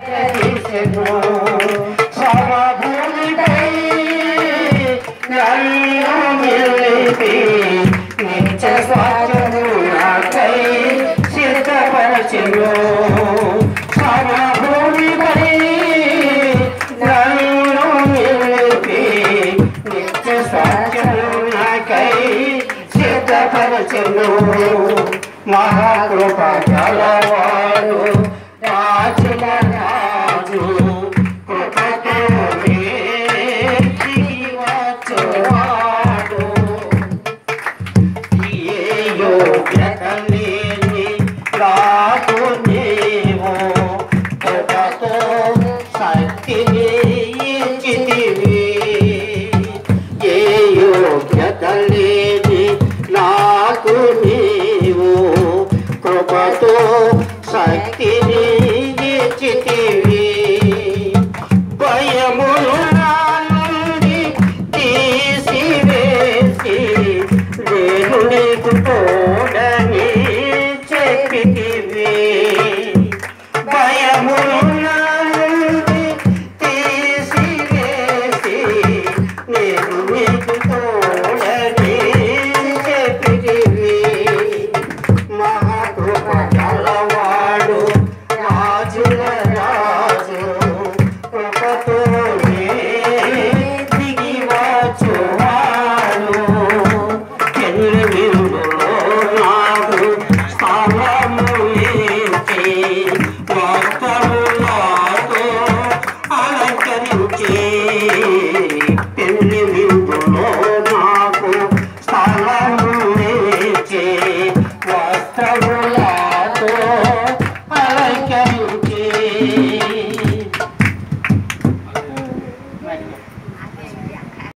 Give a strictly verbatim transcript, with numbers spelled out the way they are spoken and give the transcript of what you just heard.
సమభూమిపై నన్ను నిలిపి నిత్య స్వార్థము నాకై సిద్ధపరచెను. సమభూమిపై నన్ను నిలిపి నిత్య స్వార్థము నాకై సిద్ధపరచెను. మహాకృప గలవాడు రాజుల రాజు కృపతో వచ్చువాడు. ఏ యోగ్యత లేని రాజు నీవు కృపతో శక్తిని ఇచ్చితివి. ఏ యోగ్యత లేని నాకు నీవు కృపతో శక్తిని ఇచ్చితివి. భయమును నా నుండి తీసివేసి నేను నీకు తోడని చెప్పితివి. భయమును నా నుండి తీసివేసి నేను నీకు తోడని చెప్పితివి. మహాకృప గలవాడు రాజుల